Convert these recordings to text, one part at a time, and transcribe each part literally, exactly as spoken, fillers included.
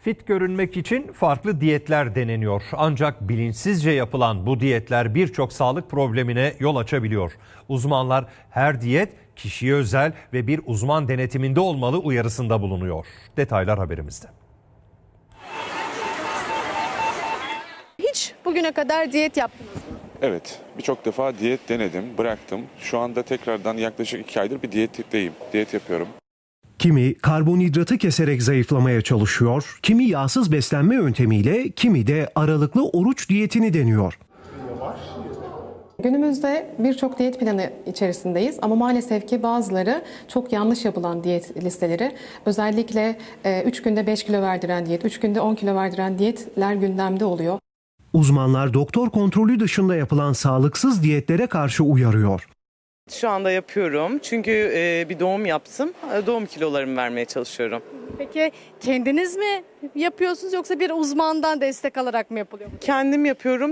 Fit görünmek için farklı diyetler deneniyor. Ancak bilinçsizce yapılan bu diyetler birçok sağlık problemine yol açabiliyor. Uzmanlar her diyet kişiye özel ve bir uzman denetiminde olmalı uyarısında bulunuyor. Detaylar haberimizde. Hiç bugüne kadar diyet yaptınız mı? Evet, birçok defa diyet denedim, bıraktım. Şu anda tekrardan yaklaşık iki aydır bir diyetteyim, diyet yapıyorum. Kimi karbonhidratı keserek zayıflamaya çalışıyor, kimi yağsız beslenme yöntemiyle, kimi de aralıklı oruç diyetini deniyor. Günümüzde birçok diyet planı içerisindeyiz ama maalesef ki bazıları çok yanlış yapılan diyet listeleri. Özellikle üç günde beş kilo verdiren diyet, üç günde on kilo verdiren diyetler gündemde oluyor. Uzmanlar doktor kontrolü dışında yapılan sağlıksız diyetlere karşı uyarıyor. Şu anda yapıyorum çünkü bir doğum yaptım. Doğum kilolarımı vermeye çalışıyorum. Peki kendiniz mi yapıyorsunuz yoksa bir uzmandan destek alarak mı yapılıyor? Kendim yapıyorum.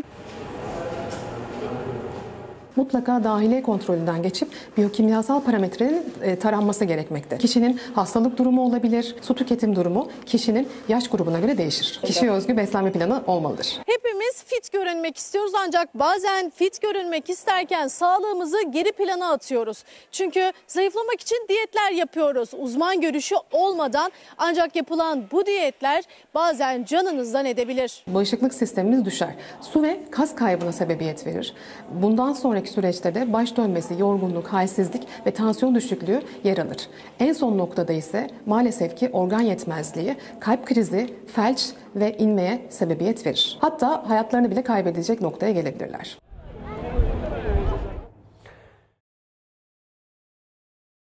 Mutlaka dahiliye kontrolünden geçip biyokimyasal parametrenin e, taranması gerekmekte. Kişinin hastalık durumu olabilir, su tüketim durumu kişinin yaş grubuna göre değişir. Kişiye özgü beslenme planı olmalıdır. Hepimiz fit görünmek istiyoruz ancak bazen fit görünmek isterken sağlığımızı geri plana atıyoruz. Çünkü zayıflamak için diyetler yapıyoruz. Uzman görüşü olmadan ancak yapılan bu diyetler bazen canınızdan edebilir. Bağışıklık sistemimiz düşer. Su ve kas kaybına sebebiyet verir. Bundan sonraki süreçte de baş dönmesi, yorgunluk, halsizlik ve tansiyon düşüklüğü yer alır. En son noktada ise maalesef ki organ yetmezliği, kalp krizi, felç ve inmeye sebebiyet verir. Hatta hayatlarını bile kaybedecek noktaya gelebilirler.